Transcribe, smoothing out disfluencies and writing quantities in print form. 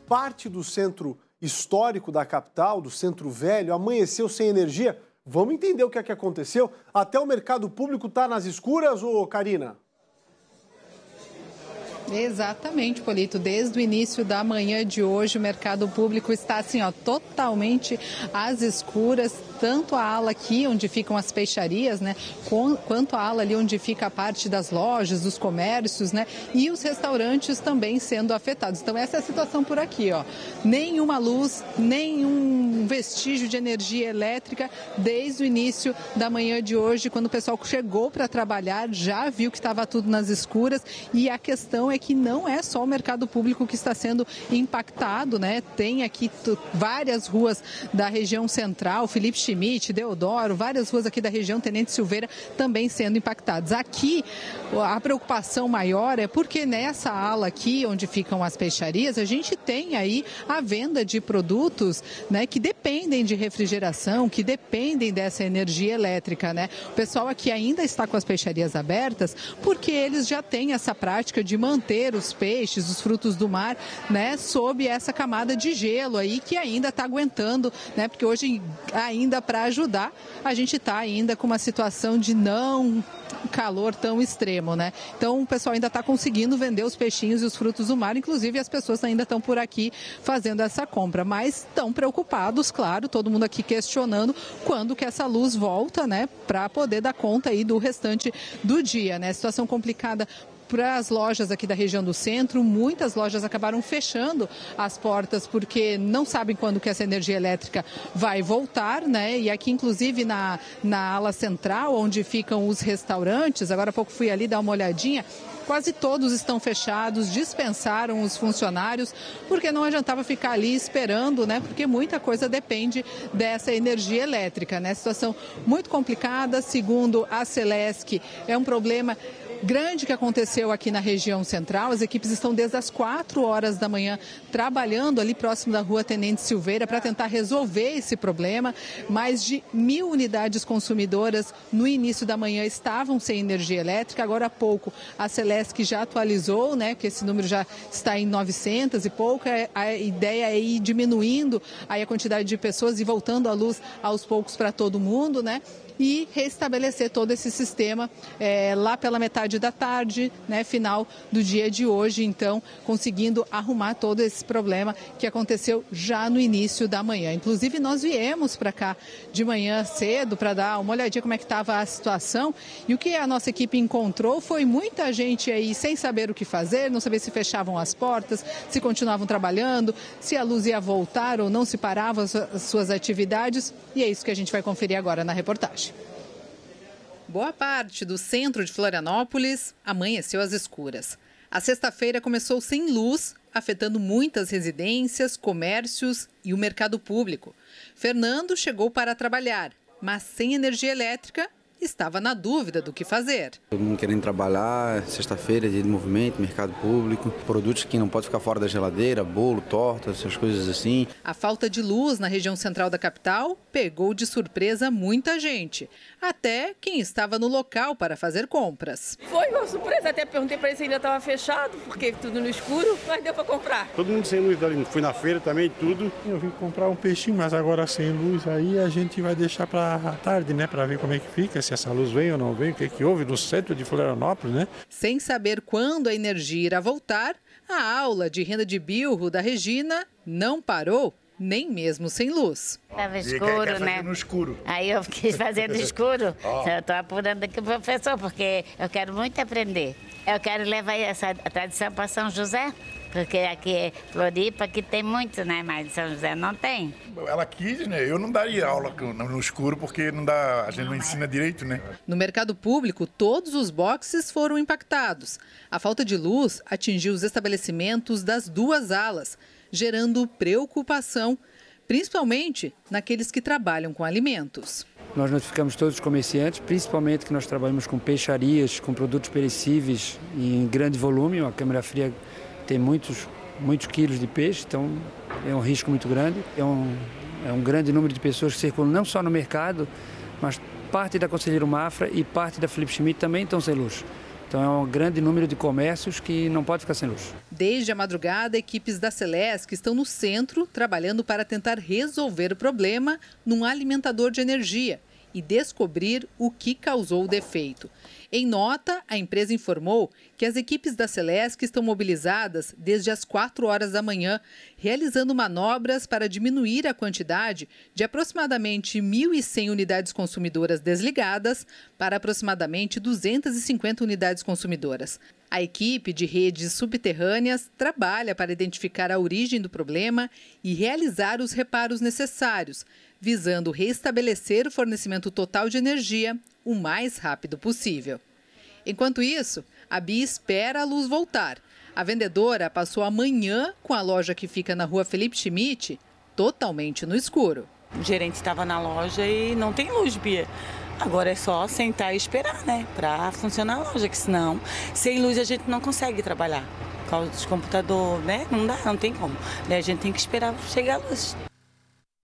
parte do centro histórico da capital, do centro velho, amanheceu sem energia. Vamos entender o que é que aconteceu? Até o mercado público está nas escuras, ô Karina? Exatamente, Polito. Desde o início da manhã de hoje, o mercado público está assim, ó, totalmente às escuras, tanto a ala aqui onde ficam as peixarias, né, quanto a ala ali onde fica a parte das lojas, dos comércios, né, e os restaurantes também sendo afetados. Então essa é a situação por aqui, ó. Nenhuma luz, nenhum vestígio de energia elétrica desde o início da manhã de hoje, quando o pessoal chegou para trabalhar, já viu que estava tudo nas escuras, e a questão é que não é só o mercado público que está sendo impactado, né? Tem aqui várias ruas da região central, Felipe Schmidt, Deodoro, várias ruas aqui da região Tenente Silveira também sendo impactadas. Aqui, a preocupação maior é porque nessa ala aqui, onde ficam as peixarias, a gente tem aí a venda de produtos, né, que dependem de refrigeração, que dependem dessa energia elétrica, né? O pessoal aqui ainda está com as peixarias abertas porque eles já têm essa prática de manter os peixes, os frutos do mar, né, sob essa camada de gelo aí que ainda está aguentando, né, porque hoje ainda para ajudar a gente está ainda com uma situação de não calor tão extremo, né? Então o pessoal ainda está conseguindo vender os peixinhos e os frutos do mar, inclusive as pessoas ainda estão por aqui fazendo essa compra, mas estão preocupados, claro, todo mundo aqui questionando quando que essa luz volta, né, para poder dar conta aí do restante do dia, né? Situação complicada para as lojas aqui da região do centro. Muitas lojas acabaram fechando as portas porque não sabem quando que essa energia elétrica vai voltar, né? E aqui, inclusive, na ala central, onde ficam os restaurantes, agora há pouco fui ali dar uma olhadinha, quase todos estão fechados, dispensaram os funcionários, porque não adiantava ficar ali esperando, né? Porque muita coisa depende dessa energia elétrica, né? Situação muito complicada, segundo a Celesc, é um problema grande que aconteceu aqui na região central. As equipes estão desde as 4 horas da manhã trabalhando ali próximo da rua Tenente Silveira para tentar resolver esse problema. Mais de 1.000 unidades consumidoras no início da manhã estavam sem energia elétrica. Agora há pouco a Celesc já atualizou, né, que esse número já está em 900 e pouco. A ideia é ir diminuindo aí a quantidade de pessoas e voltando a luz aos poucos para todo mundo, né? E restabelecer todo esse sistema lá pela metade da tarde, né, final do dia de hoje, então, conseguindo arrumar todo esse problema que aconteceu já no início da manhã. Inclusive, nós viemos para cá de manhã cedo para dar uma olhadinha como é que estava a situação, e o que a nossa equipe encontrou foi muita gente aí sem saber o que fazer, não saber se fechavam as portas, se continuavam trabalhando, se a luz ia voltar ou não, se paravam as suas atividades, e é isso que a gente vai conferir agora na reportagem. Boa parte do centro de Florianópolis amanheceu às escuras. A sexta-feira começou sem luz, afetando muitas residências, comércios e o mercado público. Fernando chegou para trabalhar, mas sem energia elétrica, estava na dúvida do que fazer. Todo mundo querendo trabalhar, sexta-feira, dia de movimento, mercado público, produtos que não podem ficar fora da geladeira, bolo, torta, essas coisas assim. A falta de luz na região central da capital pegou de surpresa muita gente, até quem estava no local para fazer compras. Foi uma surpresa, até perguntei para ele se ainda estava fechado, porque tudo no escuro, mas deu para comprar. Todo mundo sem luz ali, fui na feira também, tudo. Eu vim comprar um peixinho, mas agora sem luz aí a gente vai deixar para a tarde, né, para ver como é que fica, se essa luz vem ou não vem, o que houve no centro de Florianópolis, né? Sem saber quando a energia irá voltar, a aula de renda de bilro da Regina não parou, nem mesmo sem luz. Estava escuro, né? No escuro. Aí eu quis fazer no escuro. Eu estou apurando aqui o professor, porque eu quero muito aprender. Eu quero levar essa tradição para São José, porque aqui é Floripa, aqui tem muito, né? Mas São José não tem. Ela quis, né? Eu não daria aula no escuro, porque não dá, a gente não ensina direito, né? No mercado público, todos os boxes foram impactados. A falta de luz atingiu os estabelecimentos das duas alas, gerando preocupação, principalmente naqueles que trabalham com alimentos. Nós notificamos todos os comerciantes, principalmente que nós trabalhamos com peixarias, com produtos perecíveis em grande volume. A câmara fria tem muitos quilos de peixe, então é um risco muito grande. É um grande número de pessoas que circulam não só no mercado, mas parte da Conselheiro Mafra e parte da Felipe Schmidt também estão sem luz. Então é um grande número de comércios que não pode ficar sem luz. Desde a madrugada, equipes da Celesc estão no centro, trabalhando para tentar resolver o problema num alimentador de energia e descobrir o que causou o defeito. Em nota, a empresa informou que as equipes da Celesc estão mobilizadas desde as 4 horas da manhã, realizando manobras para diminuir a quantidade de aproximadamente 1.100 unidades consumidoras desligadas para aproximadamente 250 unidades consumidoras. A equipe de redes subterrâneas trabalha para identificar a origem do problema e realizar os reparos necessários, visando restabelecer o fornecimento total de energia o mais rápido possível. Enquanto isso, a Bia espera a luz voltar. A vendedora passou a manhã com a loja que fica na rua Felipe Schmidt totalmente no escuro. O gerente estava na loja e não tem luz, Bia. Agora é só sentar e esperar, né, para funcionar a loja, que senão, sem luz a gente não consegue trabalhar. Por causa dos computadores, né, não dá, não tem como. A gente tem que esperar chegar a luz.